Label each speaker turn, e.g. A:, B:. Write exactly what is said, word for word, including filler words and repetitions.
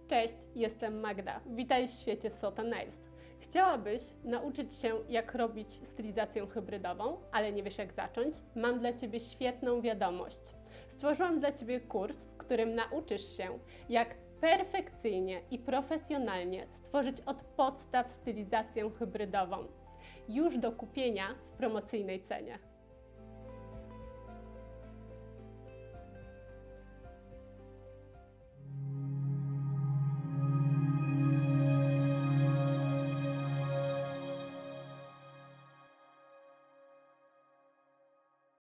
A: Cześć, jestem Magda. Witaj w świecie Sota Nails. Chciałabyś nauczyć się, jak robić stylizację hybrydową, ale nie wiesz, jak zacząć? Mam dla Ciebie świetną wiadomość. Stworzyłam dla Ciebie kurs, w którym nauczysz się, jak perfekcyjnie i profesjonalnie stworzyć od podstaw stylizację hybrydową. Już do kupienia w promocyjnej cenie.